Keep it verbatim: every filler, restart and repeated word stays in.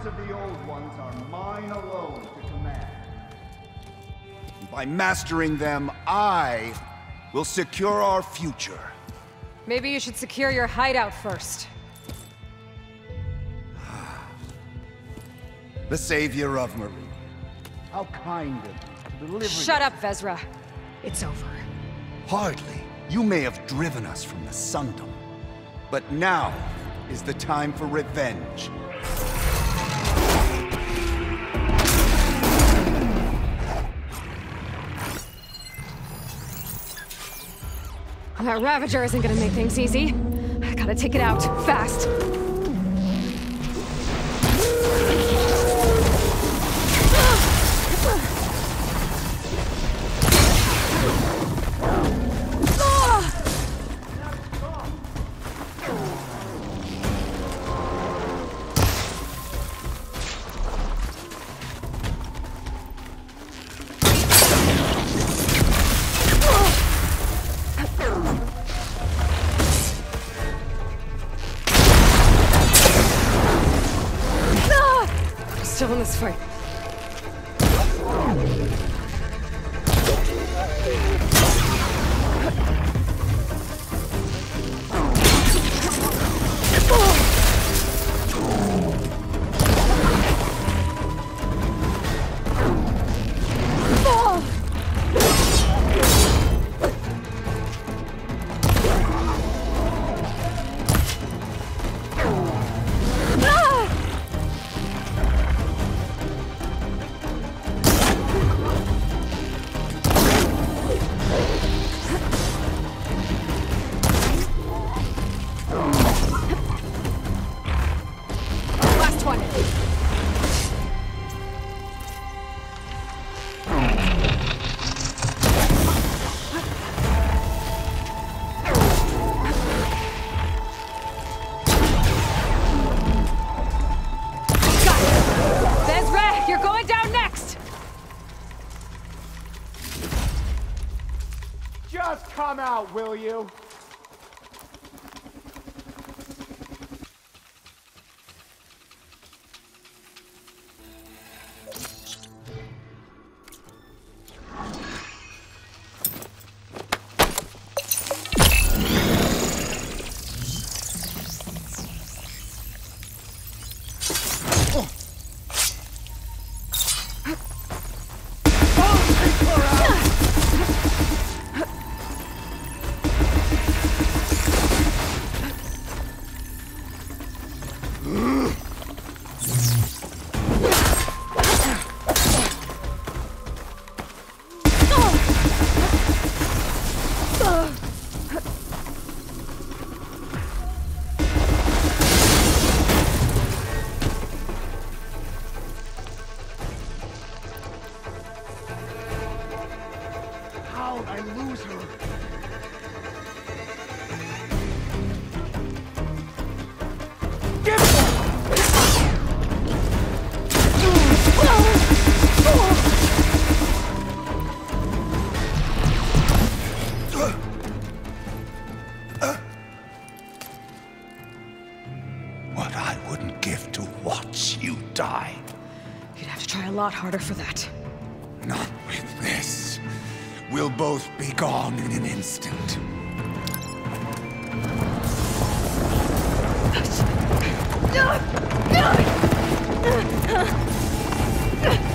remnants of the old ones are mine alone to command. By mastering them, I will secure our future. Maybe you should secure your hideout first. The savior of Marie. How kind of you to deliver. Shut up, Verzeh. It's over. Hardly. You may have driven us from the Sundom. But now is the time for revenge. That Ravager isn't gonna make things easy. I gotta take it out, fast. Still in this fight. Just come out, will you? How'd I lose her? What I wouldn't give to watch you die. You'd have to try a lot harder for that. Not with this. We'll both be gone in an instant. No! No!